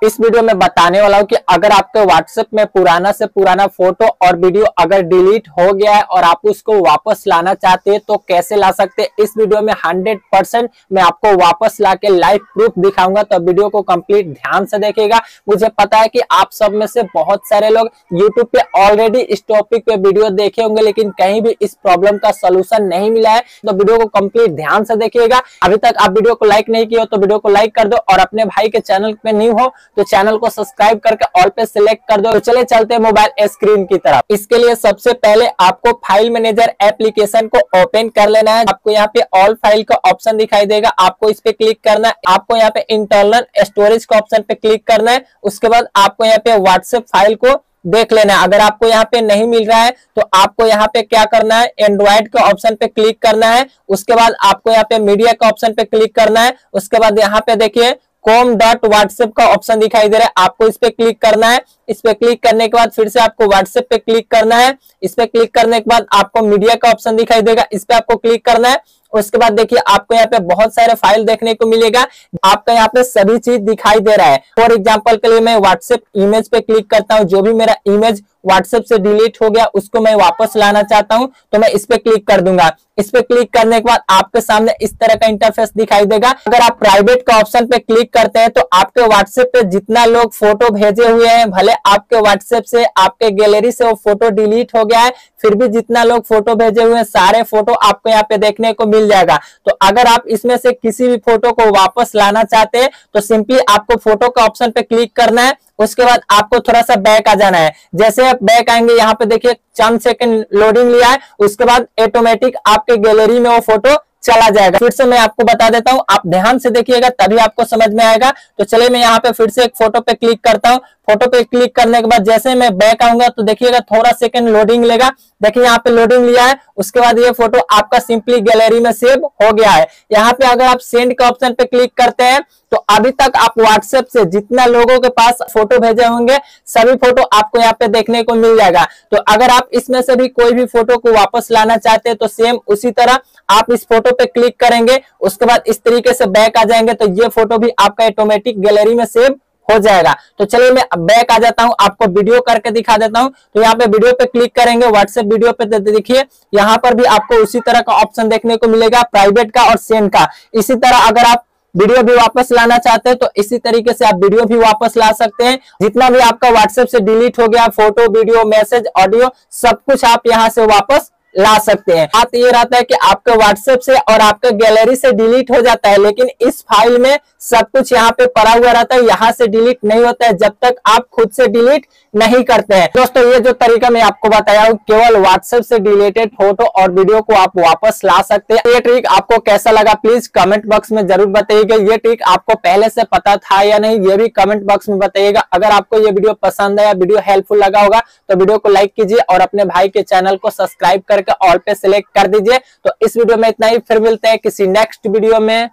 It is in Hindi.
इस वीडियो में बताने वाला हूं कि अगर आपके व्हाट्सएप में पुराना से पुराना फोटो और वीडियो अगर डिलीट हो गया है और आप उसको वापस लाना चाहते हैं तो कैसे ला सकते हैं। इस वीडियो में 100% मैं आपको वापस ला के लाइव प्रूफ दिखाऊंगा, तो वीडियो को कंप्लीट ध्यान से देखिएगा। मुझे पता है कि आप सब में से बहुत सारे लोग यूट्यूब पे ऑलरेडी इस टॉपिक पे वीडियो देखे होंगे, लेकिन कहीं भी इस प्रॉब्लम का सोल्यूशन नहीं मिला है, तो वीडियो को कंप्लीट ध्यान से देखिएगा। अभी तक आप वीडियो को लाइक नहीं किए हो तो वीडियो को लाइक कर दो, और अपने भाई के चैनल पे न्यू हो तो चैनल को सब्सक्राइब करके ऑल पे सिलेक्ट कर दो। तो चलिए चलते हैं मोबाइल स्क्रीन की तरफ। इसके लिए सबसे पहले आपको फाइल मैनेजर एप्लीकेशन को ओपन कर लेना है। आपको यहाँ पे ऑल फाइल का ऑप्शन दिखाई देगा, आपको इस पे क्लिक करना है। आपको यहाँ पे इंटरनल स्टोरेज का ऑप्शन पे क्लिक करना है। उसके बाद आपको यहाँ पे व्हाट्सएप फाइल को देख लेना है। अगर आपको यहाँ पे नहीं मिल रहा है तो आपको यहाँ पे क्या करना है, एंड्रॉइड के ऑप्शन पे क्लिक करना है। उसके बाद आपको यहाँ पे मीडिया का ऑप्शन पे क्लिक करना है। उसके बाद यहाँ पे देखिए com.whatsapp का ऑप्शन दिखाई दे रहा है, आपको इस पे क्लिक करना है। इस पे क्लिक करने के बाद फिर से आपको व्हाट्सएप पे क्लिक करना है। इस पे क्लिक करने के बाद आपको मीडिया का ऑप्शन दिखाई देगा, इस पे आपको क्लिक करना है। उसके बाद देखिए आपको यहाँ पे बहुत सारे फाइल देखने को मिलेगा, आपका यहाँ पे सभी चीज दिखाई दे रहा है। फॉर एग्जांपल के लिए मैं व्हाट्सएप इमेज पे क्लिक करता हूँ, जो भी मेरा इमेज व्हाट्सएप से डिलीट हो गया उसको मैं वापस लाना चाहता हूं तो मैं इस पे क्लिक कर दूंगा। इस पे क्लिक करने के बाद आपके सामने इस तरह का इंटरफेस दिखाई देगा। अगर आप प्राइवेट का ऑप्शन पे क्लिक करते हैं तो आपके व्हाट्सएप पे जितना लोग फोटो भेजे हुए हैं, भले आपके व्हाट्सएप से आपके गैलरी से वो फोटो डिलीट हो गया है, फिर भी जितना लोग फोटो भेजे हुए हैं सारे फोटो आपको यहाँ पे देखने को मिल जाएगा। तो अगर आप इसमें से किसी भी फोटो को वापस लाना चाहते हैं तो सिंपली आपको फोटो का ऑप्शन पे क्लिक करना है। उसके बाद आपको थोड़ा सा बैक आ जाना है। जैसे आप बैक आएंगे, यहाँ पे देखिए चंद सेकंड लोडिंग लिया है, उसके बाद ऑटोमेटिक आपके गैलरी में वो फोटो चला जाएगा। फिर से मैं आपको बता देता हूं, आप ध्यान से देखिएगा तभी आपको समझ में आएगा। तो चलिए मैं यहाँ पे फिर से एक फोटो पे क्लिक करता हूँ। फोटो पे क्लिक करने के बाद जैसे मैं बैक आऊंगा तो देखिएगा थोड़ा सेकंड लोडिंग लेगा। देखिए यहाँ पे लोडिंग लिया है, उसके बाद ये फोटो आपका सिंपली गैलरी में सेव हो गया है। यहाँ पे अगर आप सेंड का ऑप्शन पे क्लिक करते हैं तो अभी तक आप व्हाट्सएप से जितना लोगों के पास फोटो भेजे होंगे सभी फोटो आपको यहाँ पे देखने को मिल जाएगा। तो अगर आप इसमें से भी कोई भी फोटो को वापस लाना चाहते हैं तो सेम उसी तरह आप इस फोटो पे क्लिक करेंगे, उसके बाद इस तरीके से बैक आ जाएंगे तो ये फोटो भी आपका ऑटोमेटिक गैलरी में सेव हो जाएगा। तो चलिए मैं बैक आ जाता हूं, आपको वीडियो करके दिखा देता हूं। तो यहाँ पे वीडियो पे क्लिक करेंगे, व्हाट्सएप वीडियो पे देखिए यहाँ पर भी आपको उसी तरह का ऑप्शन देखने को मिलेगा, प्राइवेट का और सेंड का। इसी तरह अगर आप वीडियो भी वापस लाना चाहते हैं तो इसी तरीके से आप वीडियो भी वापस ला सकते हैं। जितना भी आपका व्हाट्सएप से डिलीट हो गया, फोटो, वीडियो, मैसेज, ऑडियो, सब कुछ आप यहाँ से वापस ला सकते हैं। बात ये रहता है कि आपके व्हाट्सएप से और आपके गैलरी से डिलीट हो जाता है, लेकिन इस फाइल में सब कुछ यहाँ पे पड़ा हुआ रहता है, यहाँ से डिलीट नहीं होता है जब तक आप खुद से डिलीट नहीं करते हैं। दोस्तों ये जो तरीका मैं आपको बताया हूँ, केवल व्हाट्सएप से डिलीटेड फोटो और वीडियो को आप वापस ला सकते हैं। ये ट्रिक आपको कैसा लगा प्लीज कमेंट बॉक्स में जरूर बताइएगा। ये ट्रिक आपको पहले से पता था या नहीं, ये भी कमेंट बॉक्स में बताइएगा। अगर आपको ये वीडियो पसंद आया, वीडियो हेल्पफुल लगा होगा तो वीडियो को लाइक कीजिए और अपने भाई के चैनल को सब्सक्राइब करके ऑल पे सिलेक्ट कर दीजिए। तो इस वीडियो में इतना ही, फिर मिलते हैं किसी नेक्स्ट वीडियो में।